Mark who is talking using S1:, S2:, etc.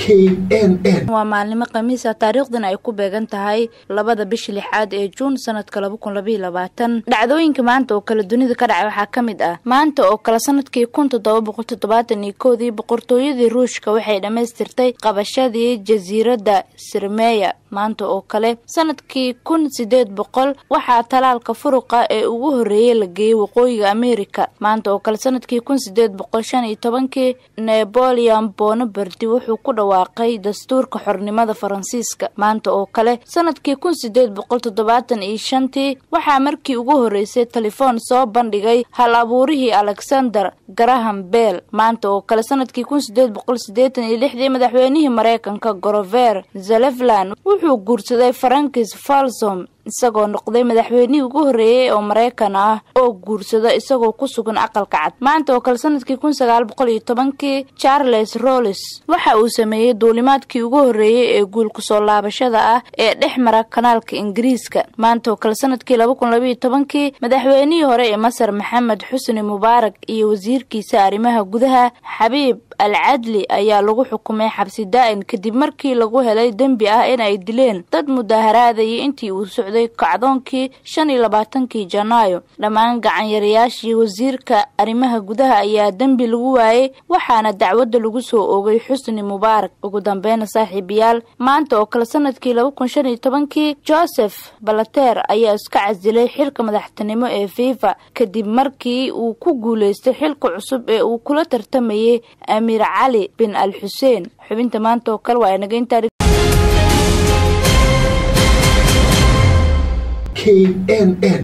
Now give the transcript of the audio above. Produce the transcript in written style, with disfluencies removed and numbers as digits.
S1: KNN waa maalmo khamiis ah taariikhdan ay ku beegan tahay 2 bisha 6 ee Juun sanadka 2022 dhacdooyinka maanta oo kala dunida ka dhacay waxa kamid ah maanta oo kala sanadkii 1771 boqortooyadii Ruushka waxay dhameystirtay qabashadii jasiiradda Sirmeya maanta oo kale sanadkii 1800 waxa talaalka furuqa ee ugu horeeyay la geeyay waqooyiga Ameerika maanta oo kale sanadkii 1815 Napoleon Bonaparte wuxuu ku dhawaaqay dastuurka xornimada Faransiiska maanta oo kale sanadkii 1875 waxa markii ugu horeysay telefoon soo bandhigay hal abuurihii Alexander Graham Bell maanta oo kale sanadkii 1886 madaxweynihii Mareykanka Grover Cleveland wuxuu guursaday Francis Folsom isagoo noqday madaxweynihii ugu horeeyay oo Mareykan ah oo guursada isagoo ku sugan aqalka cad maanta oo kale sanadkii 1910 Charles Rolls waxa uu sameeyay duulimaadkii ugu horeeyay ee guul ku soo laabashada ah ee dhexmara kanaalka Ingiriiska maanta oo kale sanadkii 2012 madaxweynihii hore ee Masar Maxamed Xusni Mubaarak iyo wasiirkiisa arrimaha gudaha Xabiib Al-Adli ayaa lagu xukumay xabsi daa'im kadib markii lagu helay dambi ah in ay dileen dad mudaharaadayay intii uu socday kacdoonkii 25 Janaayo dhamaan gacan yarayaashii wasiirka arrimaha gudaha ayaa dambi lagu waayay waxaana dacwada lagu soo oogay Xusni Mubaarak ugu dambeyn saaxiibayaal maanta oo kala sanadkii 2015 Joseph Blatter ayaa iska casilay xilka madaxtinimo ee FIFA kadib markii uu ku guuleystay xilka cusub ee uu kula tartamayay Amir Ali bin Al-Hussein xubinta maanta oo kale waa inaga inta
S2: KNN